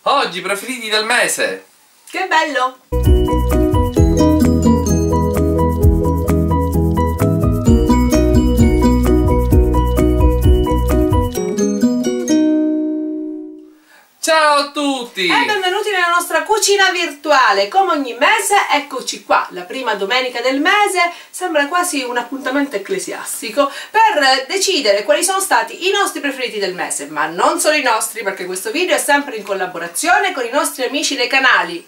Oggi preferiti del mese. Che bello! Ciao a tutti! E benvenuti nella nostra cucina virtuale. Come ogni mese, eccoci qua, la prima domenica del mese. Sembra quasi un appuntamento ecclesiastico per decidere quali sono stati i nostri preferiti del mese. Ma non solo i nostri, perché questo video è sempre in collaborazione con i nostri amici dei canali.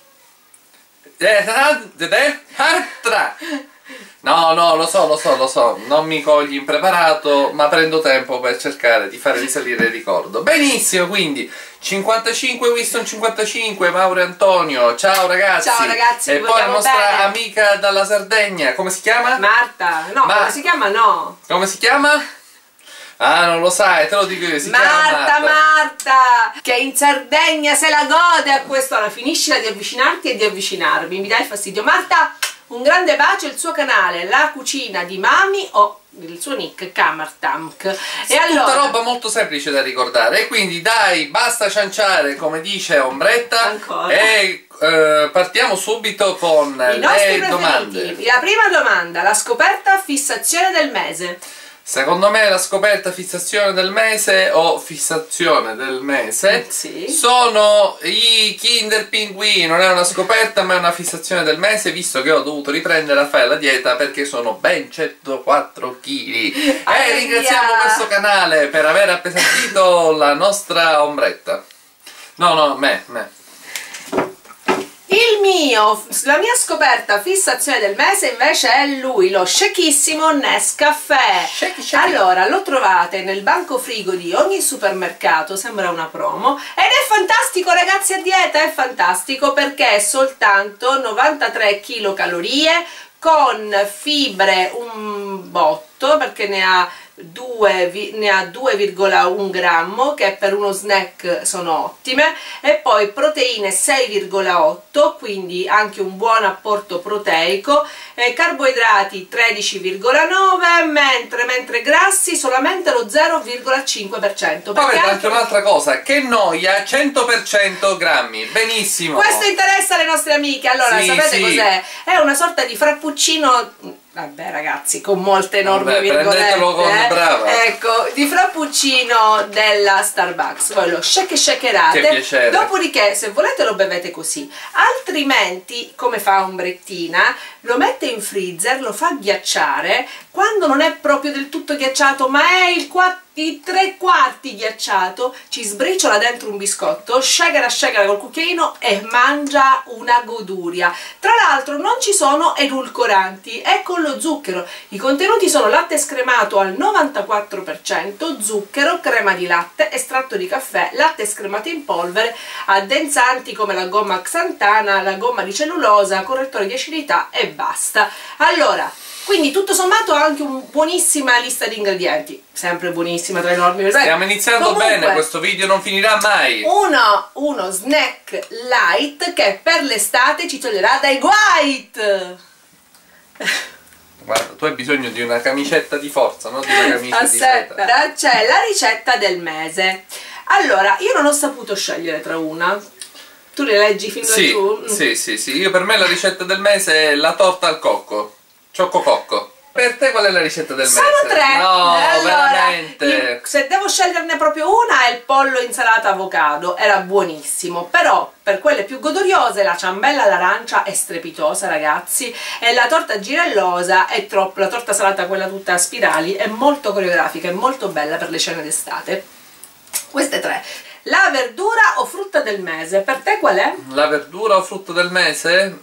No, lo so, non mi cogli impreparato, ma prendo tempo per cercare di fare risalire il ricordo. Benissimo, quindi 55 Winston 55, Mauro e Antonio, ciao ragazzi! Ciao ragazzi, e poi la nostra bene. amica dalla Sardegna, come si chiama? Marta, no, come si chiama? No. Come si chiama? Ah, non lo sai, te lo dico io, si chiama Marta, che in Sardegna se la gode a quest'ora. Finiscila di avvicinarti e di avvicinarmi, mi dai fastidio. Marta, un grande bacio, il suo canale La Cucina di Mami o il suo nick Kamartamk. E allora, tutta roba molto semplice da ricordare, e quindi dai, basta cianciare, come dice Ombretta. Ancora. E partiamo subito con i nostri le domande. preferiti. La prima domanda, la scoperta fissazione del mese. Secondo me la scoperta fissazione del mese o fissazione del mese Sì. sono i Kinder Pinguini. Non è una scoperta ma è una fissazione del mese, visto che ho dovuto riprendere a fare la dieta perché sono ben 104 kg. E ringraziamo questo canale per aver appesantito la nostra Ombretta. No, me. La mia scoperta fissazione del mese invece è lui, lo shakissimo Nescafè. Shake. Allora, lo trovate nel banco frigo di ogni supermercato, sembra una promo, ed è fantastico ragazzi, a dieta è fantastico perché è soltanto 93 kcal con fibre un botto, perché ne ha 2,1 grammo, che per uno snack sono ottime, e poi proteine 6,8, quindi anche un buon apporto proteico, carboidrati 13,9, mentre grassi solamente lo 0,5%. Poi anche un'altra cosa, che noia, 100% grammi, benissimo. Questo interessa alle nostre amiche. Allora, sì, sapete sì. cos'è? È una sorta di frappuccino. Vabbè ragazzi, con molte enormi virgolette, prendetelo con brava. ecco, di frappuccino della Starbucks. Voi lo shakerate. Che piacere. Dopodiché, se volete, lo bevete così. Altrimenti, come fa Ombrettina, lo mette in freezer, lo fa ghiacciare. Quando non è proprio del tutto ghiacciato, ma è i 3/4 ghiacciato, ci sbriciola dentro un biscotto, shakera col cucchiaino e mangia una goduria. Tra l'altro non ci sono edulcoranti, è con lo zucchero. I contenuti sono latte scremato al 94%, zucchero, crema di latte, estratto di caffè, latte scremato in polvere, addensanti come la gomma xantana, la gomma di cellulosa, correttore di acidità e basta. Allora, quindi tutto sommato ha anche una buonissima lista di ingredienti, sempre buonissima tra i normi. Stiamo iniziando comunque, bene, questo video non finirà mai. Uno snack light che per l'estate ci toglierà dai guait. Guarda, tu hai bisogno di una camicetta di forza, non di una camicia di seta. Aspetta, c'è la ricetta del mese. Allora, io non ho saputo scegliere tra una. Tu le leggi fin laggiù? Sì, io per me la ricetta del mese è la torta al cocco. Ciocco cocco. Per te qual è la ricetta del mese? Sono 3. No, allora, veramente. Se devo sceglierne proprio una, è il pollo insalata avocado. Era buonissimo, però per quelle più goduriose la ciambella all'arancia è strepitosa ragazzi, e la torta girellosa è troppo, la torta salata quella tutta a spirali è molto coreografica, è molto bella per le cene d'estate. Queste 3. La verdura o frutta del mese, per te qual è? La verdura o frutta del mese?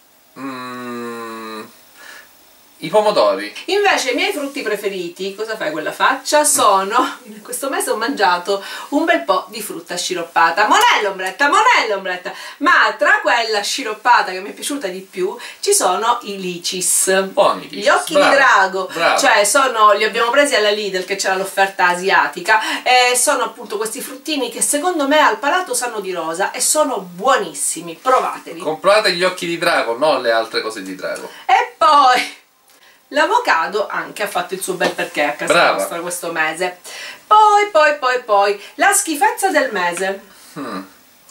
I pomodori. Invece i miei frutti preferiti, cosa fai quella faccia? Sono, in questo mese ho mangiato un bel po' di frutta sciroppata. Monello Ombretta, ma tra quella sciroppata che mi è piaciuta di più ci sono i licis. Buoni licis. Gli occhi Brava, di drago, brava. cioè li abbiamo presi alla Lidl che c'era l'offerta asiatica, e sono appunto questi fruttini che secondo me al palato sanno di rosa e sono buonissimi, provateli. Comprate gli occhi di drago, non le altre cose di drago. E poi l'avocado anche ha fatto il suo bel perché a casa nostra questo mese. Poi la schifezza del mese. Per te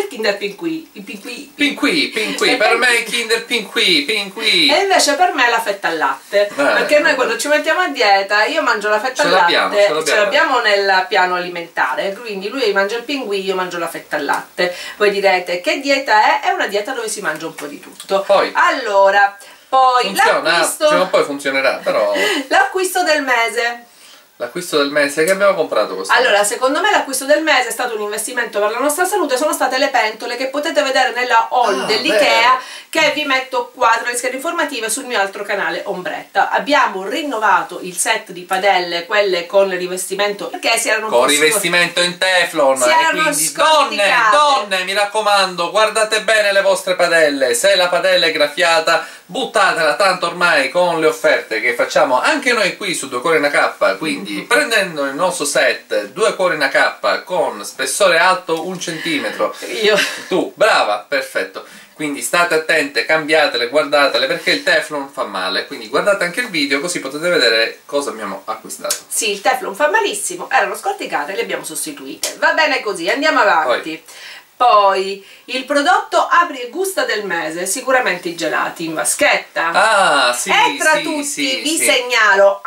il Kinder Pinqui, i Pinqui, per me il Kinder Pinqui. E invece per me la fetta al latte, perché noi quando ci mettiamo a dieta, io mangio la fetta al latte, ce l'abbiamo nel piano alimentare, quindi lui mangia il Pinqui, io mangio la fetta al latte. Voi direte, che dieta è? È una dieta dove si mangia un po' di tutto. Allora, poi l'acquisto, cioè, poi funzionerà, però l'acquisto del mese. L'acquisto del mese che abbiamo comprato così. Allora, secondo me l'acquisto del mese è stato un investimento per la nostra salute, sono state le pentole che potete vedere nella haul dell'Ikea, che vi metto qua tra le schede informative sul mio altro canale Ombretta. Abbiamo rinnovato il set di padelle, quelle con il rivestimento, perché si erano con rivestimento in Teflon, e quindi donne, mi raccomando, guardate bene le vostre padelle, se la padella è graffiata buttatela, tanto ormai con le offerte che facciamo anche noi qui su 2 cuori in AK, quindi prendendo il nostro set 2 cuori in AK con spessore alto 1 centimetro, tu, brava, perfetto, quindi state attente, cambiatele, guardatele, perché il Teflon fa male, quindi guardate anche il video così potete vedere cosa abbiamo acquistato. Sì, il Teflon fa malissimo, erano scorticate, le abbiamo sostituite, va bene così, andiamo avanti. Poi il prodotto apri e gusta del mese, sicuramente i gelati in vaschetta. Sì, e tra tutti vi segnalo,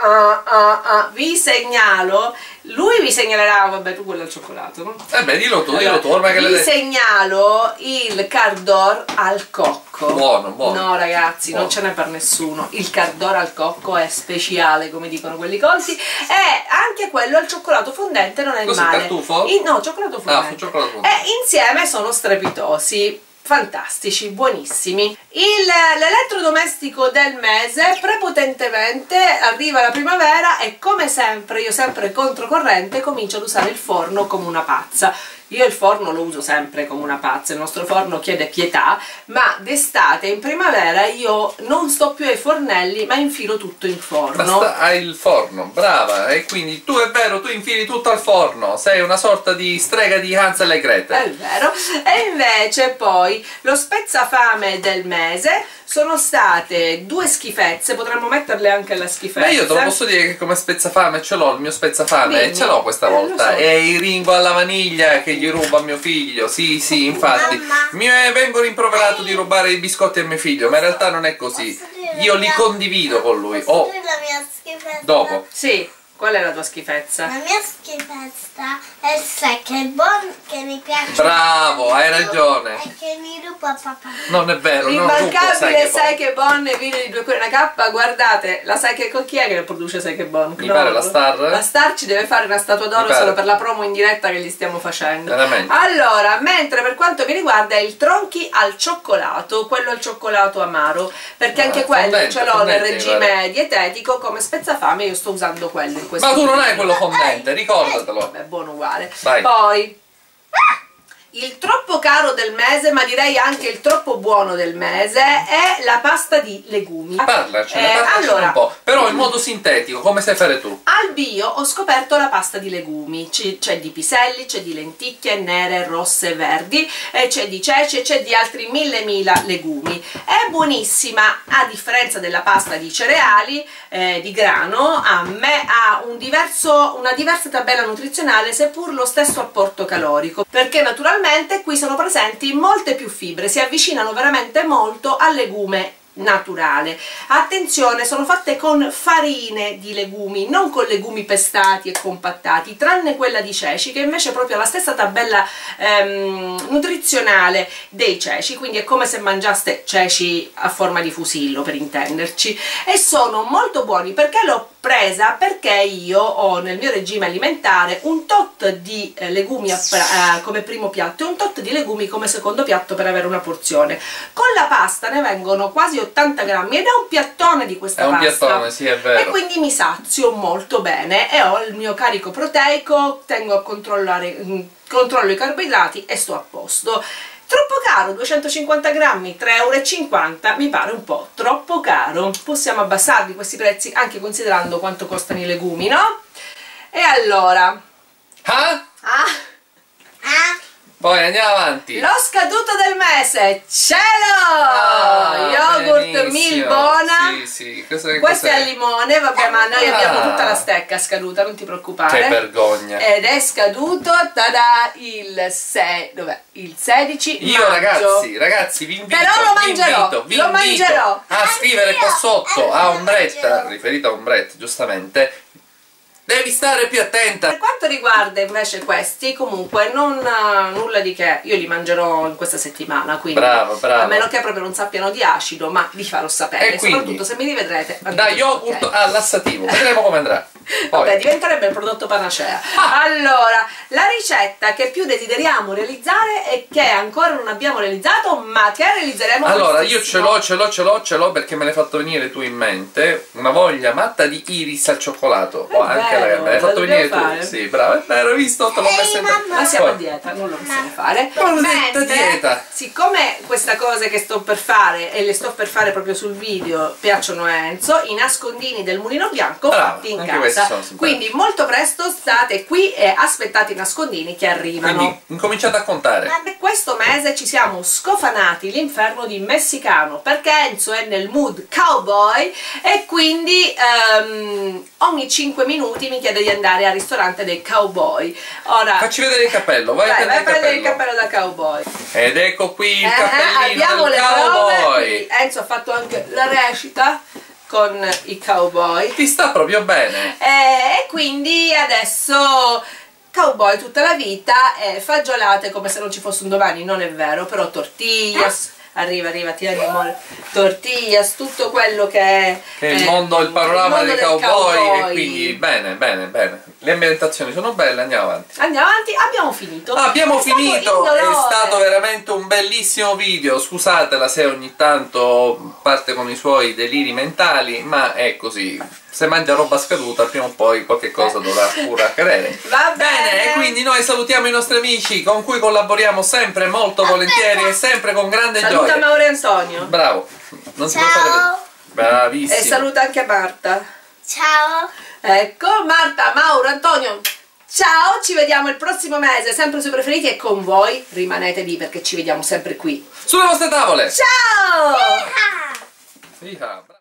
lui vi segnalerà, vabbè, tu quello al cioccolato, no? Dillo tu, ormai che vi segnalo il Cardor al cocco. Buono. No ragazzi, non ce n'è per nessuno. Il Cardor al cocco è speciale, come dicono quelli colti, e anche quello al cioccolato fondente non è male. Tartufo? No, cioccolato fondente. E insieme sono strepitosi. Fantastici, buonissimi. L'elettrodomestico del mese, prepotentemente arriva la primavera e come sempre, io sempre controcorrente, comincio ad usare il forno come una pazza. Io il forno lo uso sempre come una pazza, il nostro forno chiede pietà, ma d'estate, in primavera, io non sto più ai fornelli, ma infilo tutto in forno. Hai il forno, brava, e quindi tu è vero, tu infili tutto al forno, sei una sorta di strega di Hansel e Gretel. È vero, e invece poi lo spezzafame del mese sono state 2 schifezze, potremmo metterle anche alla schifezza. Ma io te lo posso dire che come spezzafame ce l'ho, il mio spezzafame, ce l'ho questa volta, so. È il Ringo alla vaniglia che gli ruba a mio figlio, sì, infatti, mi vengo rimproverato di rubare i biscotti a mio figlio, ma in realtà non è così, io li condivido con lui. Posso dire la mia schifezza? Dopo. Sì. Qual è la tua schifezza? La mia schifezza è Sekebon, che mi piace. Bravo, hai ragione. E che mi ruba papà. Non è vero, l'immancabile Sekebon e video di 2 cuori in AK. Guardate, la con chi è che produce Sekebon? Mi pare la Star. La Star ci deve fare una statua d'oro solo per la promo in diretta che gli stiamo facendo. Veramente. Allora, mentre per quanto mi riguarda il tronchi al cioccolato, quello al cioccolato amaro, perché anche quello ce l'ho nel regime dietetico, come spezzafame io sto usando quello. Ma tu non hai quello fondente, ricordatelo. Vabbè, buono uguale. Vai. Poi il troppo caro del mese, ma direi anche il troppo buono del mese, è la pasta di legumi. Parlacene un po', però in modo sintetico, come sai fare tu? Al bio ho scoperto la pasta di legumi, c'è di piselli, c'è di lenticchie nere, rosse, verdi, c'è di ceci e c'è di altri mille legumi. È buonissima, a differenza della pasta di cereali, di grano, a me ha una diversa tabella nutrizionale, seppur lo stesso apporto calorico, perché naturalmente qui sono presenti molte più fibre, si avvicinano veramente molto al legume naturale. Attenzione, sono fatte con farine di legumi, non con legumi pestati e compattati, tranne quella di ceci che invece è proprio la stessa tabella nutrizionale dei ceci, quindi è come se mangiaste ceci a forma di fusillo, per intenderci, e sono molto buoni. Perché l'ho presa? Perché io ho nel mio regime alimentare un tot di legumi come primo piatto e un tot di legumi come secondo piatto per avere una porzione. Con la pasta ne vengono quasi 80 grammi ed è un piattone di questa pasta. È un piattone, sì, è vero. E quindi mi sazio molto bene e ho il mio carico proteico, tengo a controllo i carboidrati e sto a posto. Troppo caro, 250 grammi, 3,50 €, mi pare un po' troppo caro. Possiamo abbassarli questi prezzi anche considerando quanto costano i legumi, no? E allora... Poi andiamo avanti. Lo scaduto del mese, cielo! Yogurt Benissimo. Milbona. Sì, Questo è al limone, vabbè, ma noi abbiamo tutta la stecca scaduta, non ti preoccupare. Che vergogna. Ed è scaduto, tada, il 16 Io maggio. ragazzi, vi invito, Però lo mangerò, vi lo invito mangerò. a scrivere qua sotto a Ombretta, riferita a Ombretta, giustamente. Devi stare più attenta. Per quanto riguarda invece questi, comunque nulla di che, io li mangerò in questa settimana, quindi Bravo. a meno che proprio non sappiano di acido, ma vi farò sapere, E quindi, soprattutto se mi rivedrete. Da yogurt a lassativo, vedremo come andrà. Poi. Vabbè, diventerebbe il prodotto panacea. Allora, la ricetta che più desideriamo realizzare e che ancora non abbiamo realizzato, ma che realizzeremo. Allora, io ce l'ho perché me l'hai fatto venire tu in mente, una voglia matta di iris al cioccolato. Anche lei, me l'hai fatto venire tu. Fare. Sì, bravo, è vero, hai visto? Te l'ho messa in Ma siamo a dieta, non lo possiamo fare. Maledetta dieta. Siccome queste cose che sto per fare e le sto per fare proprio sul video piacciono a Enzo, i nascondini del mulino bianco fatti in casa. Quindi molto presto state qui e aspettate i nascondini che arrivano. Quindi incominciate a contare. Ma questo mese ci siamo scofanati l'inferno di messicano perché Enzo è nel mood cowboy e quindi ogni 5 minuti mi chiede di andare al ristorante dei cowboy. Ora Facci vedere il cappello, vai a prendere il cappello da cowboy. Ed ecco qui il cappellino abbiamo del le cowboy. prove. Enzo ha fatto anche la recita con i cowboy Ti sta proprio bene. e quindi adesso cowboy tutta la vita e fagiolate come se non ci fosse un domani, non è vero, però tortillas, arriva, tieni amore, tortillas, tutto quello che è il mondo, il panorama dei cowboy, cowboy. e quindi bene. Le ambientazioni sono belle, andiamo avanti. Andiamo avanti, abbiamo finito. Abbiamo finito, è indolore. stato veramente un bellissimo video, scusatela se ogni tanto parte con i suoi deliri mentali, ma è così, se mangia roba scaduta prima o poi qualche cosa dovrà pure accadere. Va bene, e quindi noi salutiamo i nostri amici con cui collaboriamo sempre molto volentieri e sempre con grande saluta gioia. Mauro e Antonio. Bravo, non si può fare vedere. Bravissimo. E saluta anche Marta. Ciao. Ecco, Marta, Mauro, Antonio, ciao, ci vediamo il prossimo mese, sempre sui preferiti e con voi rimanetevi perché ci vediamo sempre qui. Sulle vostre tavole. Ciao! Ah. Iha.